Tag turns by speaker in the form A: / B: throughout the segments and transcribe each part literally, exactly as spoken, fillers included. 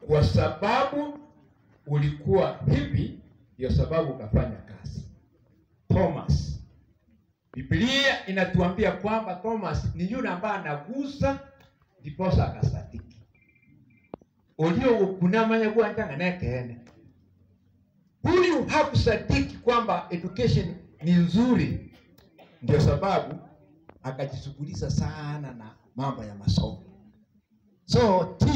A: kwa sababu ulikuwa hivi, ndio sababu ukafanya kazi. Thomas, Biblia inatuambia kwamba Thomas ni yule ambaye anagusa ndiposa akasadiki. Ulio kunamanya kuandanga nekene. Huyu hakusadiki kwamba education ni nzuri, ndio sababu akajishughulisha sana na mambo ya masomo. So T,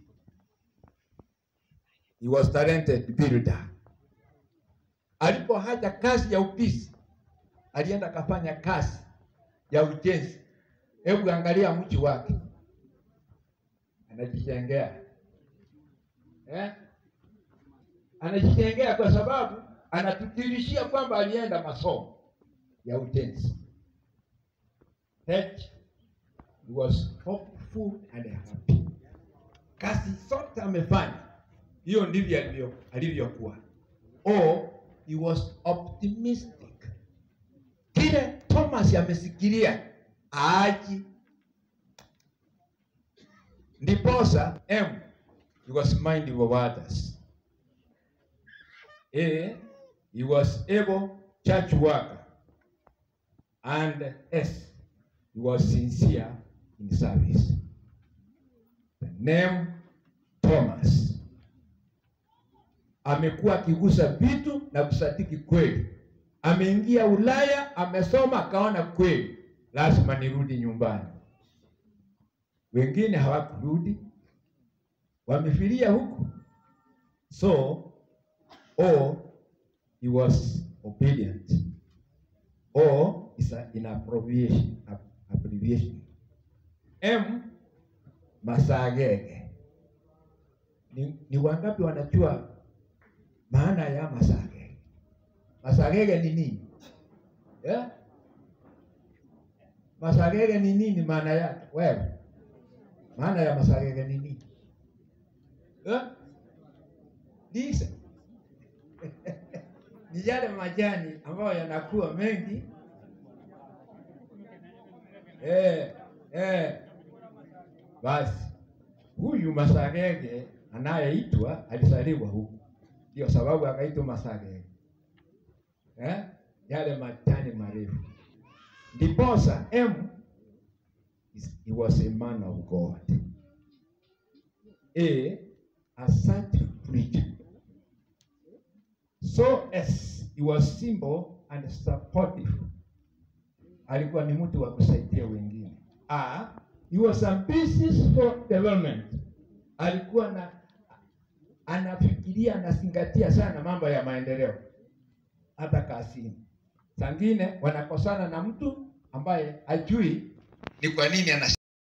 A: he was talented builder. Alipo haja kazi ya upishi, alienda kafanya kazi ya ujenzi. Hebu angalia mji wake, anajijengea eh anajijengea kwa sababu anatudirishia kwamba alienda masomo ya ujenzi. H, he was hopeful and happy. Kazi zote amefanya, hiyo ndivyo alivyo alivyokuwa. O, he was optimistic. Kile Thomas amesikilia aji. Ndiposa M, he was mindful of others. A, he was able church worker. And S, he was sincere in service. The name Thomas. Amekuwa akigusa vitu na kusadiki kweli. Ameingia Ulaya, amesoma akaona kweli, lazima nirudi nyumbani. Wengine hawakurudi, wamefilia huku. So O, he was obedient. O is a, in abbreviation, abbreviation. M, masagege. Ni, ni wangapi wanajua maana ya masagege? Masagege ni nini? Yeah? Masagege ni nini maana yake? Wewe, maana ya masagege ni nini? Yeah? Listen. Ni yale majani ambayo yanakuwa mengi. Eh, eh. Basi huyu masagege anayeitwa alizaliwa huku, ndio sababu akaitwa masagege. Eh? Yale majani marefu. Ndiposa M, he was a man of God. A, a certain preacher. So as he was simple and supportive, alikuwa ni mtu wa kusaidia wengine. A, he was ambitious for development. Alikuwa na anafikiria, anazingatia sana mambo ya maendeleo hata kazini. Sangine wanakosana na mtu ambaye ajui ni kwa nini ana